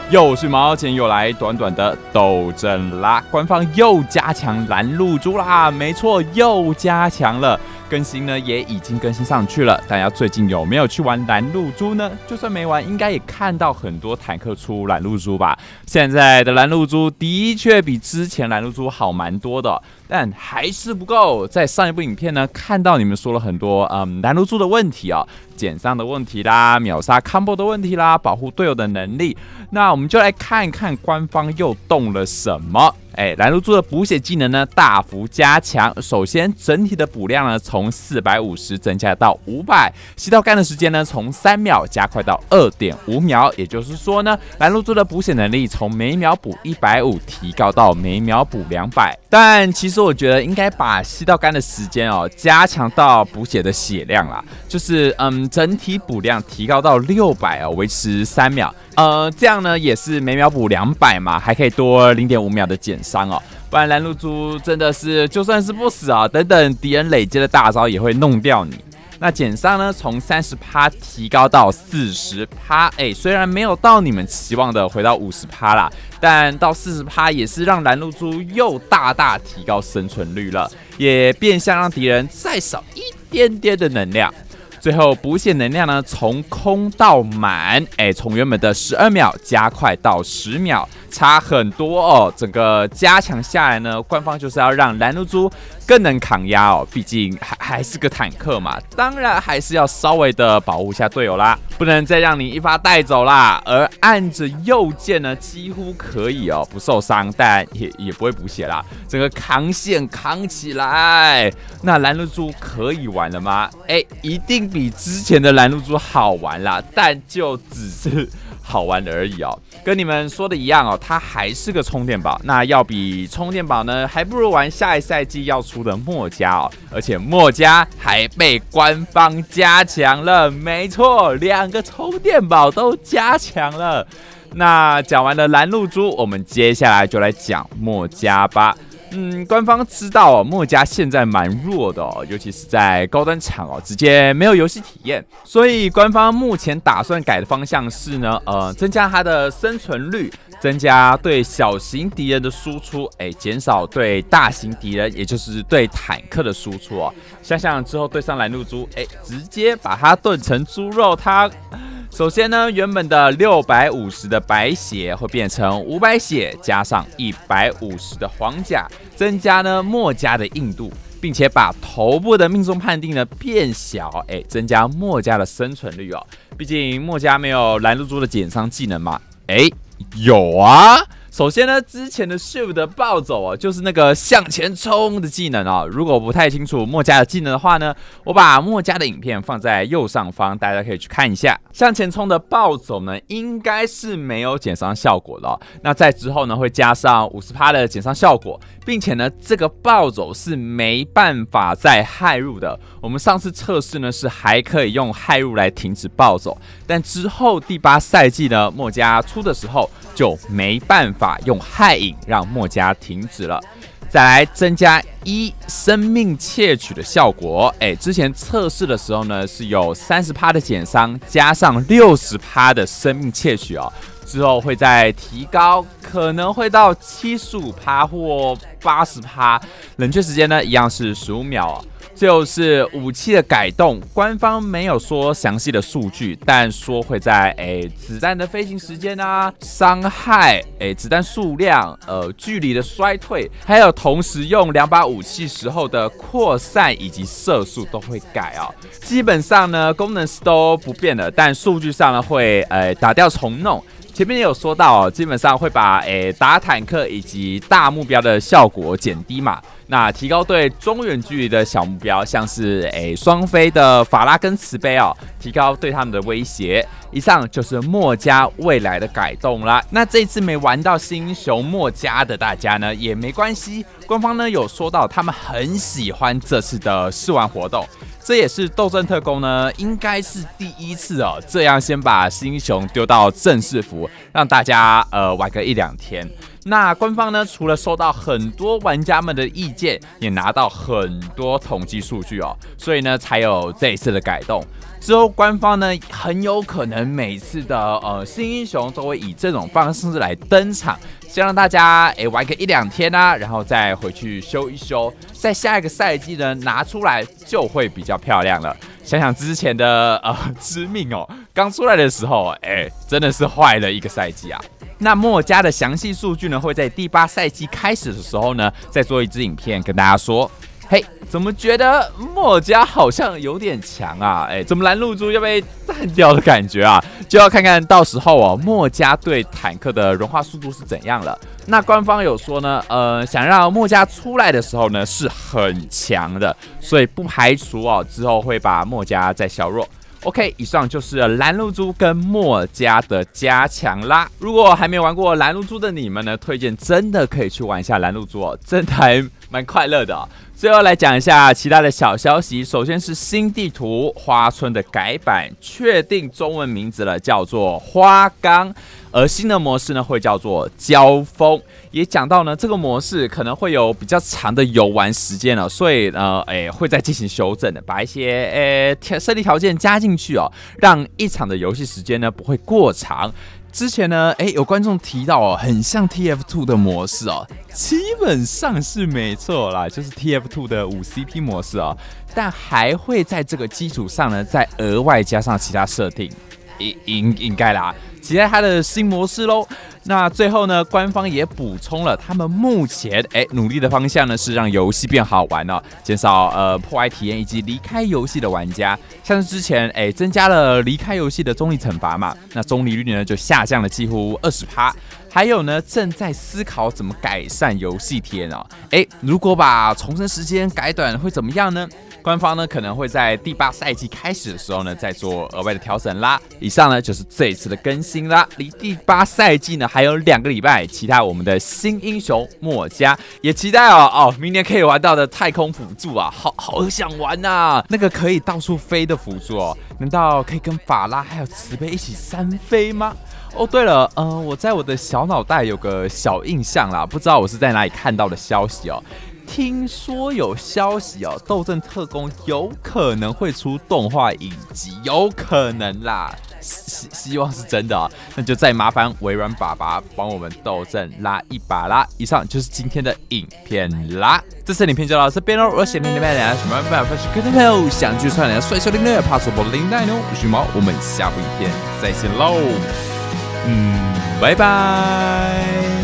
又是毛钱又来短短的斗争啦，官方又加强蓝露珠啦，没错，又加强了。更新呢也已经更新上去了，大家最近有没有去玩蓝露珠呢？就算没玩，应该也看到很多坦克出蓝露珠吧。现在的蓝露珠的确比之前蓝露珠好蛮多的，但还是不够。在上一部影片呢，看到你们说了很多蓝露珠的问题啊，减伤的问题啦，秒杀 combo 的问题啦，保护队友的能力。那我们就来看看官方又动了什么。蓝露珠的补血技能呢大幅加强。首先，整体的补量呢从450增加到500，吸到干的时间呢从3秒加快到2.5秒。也就是说呢，蓝露珠的补血能力从每秒补150提高到每秒补200。但其实我觉得应该把吸到干的时间加强到补血的血量啦，就是整体补量提高到600维持3秒。这样呢也是每秒补200嘛，还可以多0.5秒的减伤不然蓝露珠真的是就算是不死等等敌人累积的大招也会弄掉你。那减伤呢从30%提高到40%，虽然没有到你们期望的回到50%啦，但到40%也是让蓝露珠又大大提高生存率了，也变相让敌人再少一点点的能量。最后补血能量呢从空到满，从原本的12秒加快到10秒，差很多整个加强下来呢，官方就是要让蓝露珠更能扛压毕竟还是个坦克嘛，当然还是要稍微的保护一下队友啦，不能再让你一发带走啦。而按着右键呢，几乎可以不受伤，但也不会补血啦，整个扛线扛起来。那蓝露珠可以玩了吗？一定比之前的蓝露珠好玩啦，但就只是好玩而已跟你们说的一样它还是个充电宝。那要比充电宝呢，还不如玩下一赛季要出的墨加而且墨加还被官方加强了，没错，2个充电宝都加强了。那讲完了蓝露珠，我们接下来就来讲墨加吧。官方知道墨加现在蛮弱的尤其是在高端场直接没有游戏体验，所以官方目前打算改的方向是呢，增加它的生存率，增加对小型敌人的输出，减少对大型敌人，也就是对坦克的输出想之后对上蓝露珠，直接把它炖成猪肉汤。首先呢，原本的650的白血会变成500血，加上150的黄甲，增加呢墨加的硬度，并且把头部的命中判定呢变小，增加墨加的生存率毕竟墨加没有蓝露珠的减伤技能嘛，有啊。首先呢，之前的 Shift 的暴走就是那个向前冲的技能如果不太清楚墨加的技能的话呢，我把墨加的影片放在右上方，大家可以去看一下。向前冲的暴走呢，应该是没有减伤效果的那在之后呢，会加上50%的减伤效果，并且呢，这个暴走是没办法再骇入的。我们上次测试呢，是还可以用骇入来停止暴走，但之后第8赛季呢，墨加出的时候就没办法用骇影让墨加停止了。再来增加生命窃取的效果，之前测试的时候呢是有30%的减伤，加上60%的生命窃取之后会再提高，可能会到75%或80%，冷却时间呢一样是15秒就是武器的改动，官方没有说详细的数据，但说会在子弹的飞行时间伤害子弹数量距离的衰退，还有同时用2把武器时候的扩散以及射速都会改基本上呢功能是都不变的，但数据上呢会打掉重弄。前面也有说到基本上会把打坦克以及大目标的效果减低嘛，那提高对中远距离的小目标，像是双飞的法拉跟慈悲提高对他们的威胁。以上就是墨加未来的改动啦。那这一次没玩到新英雄墨加的大家呢也没关系，官方呢有说到他们很喜欢这次的试玩活动，这也是斗阵特工呢应该是第一次这样先把新英雄丢到正式服，让大家玩个1-2天。那官方呢，除了收到很多玩家们的意见，也拿到很多统计数据所以呢才有这一次的改动。 之后官方呢很有可能每次的新英雄都会以这种方式来登场，先让大家玩个1-2天啊，然后再回去修一修，在下一个赛季呢拿出来就会比较漂亮了。想想之前的致命哦，刚出来的时候，真的是坏了一个赛季啊。那墨家的详细数据呢，会在第8赛季开始的时候呢，再做一支影片跟大家说。嘿，怎么觉得墨家好像有点强啊？怎么蓝露珠要被淡掉的感觉啊？就要看看到时候哦，墨家对坦克的融化速度是怎样了。那官方有说呢，想让墨家出来的时候呢是很强的，所以不排除哦之后会把墨家再削弱。OK， 以上就是蓝露珠跟墨家的加强啦。如果还没玩过蓝露珠的你们呢，推荐真的可以去玩一下蓝露珠哦，真的还蛮快乐的哦。最后来讲一下其他的小消息，首先是新地图花村的改版，确定中文名字了，叫做花岗。而新的模式呢会叫做交锋，也讲到呢这个模式可能会有比较长的游玩时间了，所以会再进行修正的，把一些设立条件加进去哦，让一场的游戏时间呢不会过长。之前呢，有观众提到哦，很像 TF2 的模式哦，基本上是没错啦，就是 TF2 的5CP 模式哦，但还会在这个基础上呢，再额外加上其他设定，应该啦。期待它的新模式咯。那最后呢，官方也补充了他们目前努力的方向呢，是让游戏变好玩哦，减少破坏体验以及离开游戏的玩家。像是之前增加了离开游戏的中离惩罚嘛，那中离率呢就下降了几乎20%。还有呢，正在思考怎么改善游戏体验哦。如果把重生时间改短会怎么样呢？官方呢可能会在第8赛季开始的时候呢再做额外的调整啦。以上呢就是这一次的更新啦，离第8赛季呢还有2个礼拜，期待我们的新英雄墨家，也期待明年可以玩到的太空辅助啊，好想玩啊！那个可以到处飞的辅助哦，难道可以跟法拉还有慈悲一起3飞吗？哦，对了，我在我的小脑袋有个小印象啦，不知道我是在哪里看到的消息哦。听说有消息哦，斗阵特工有可能会出动画影集，有可能啦，希望是真的哦。那就再麻烦微软爸爸帮我们斗阵拉一把啦。以上就是今天的影片啦，这次影片就到这边喽。如果喜欢你们的什么办法是跟朋友想去串联帅笑领略，怕主播领带哦，我是毛，我们下部影片再见喽，拜拜。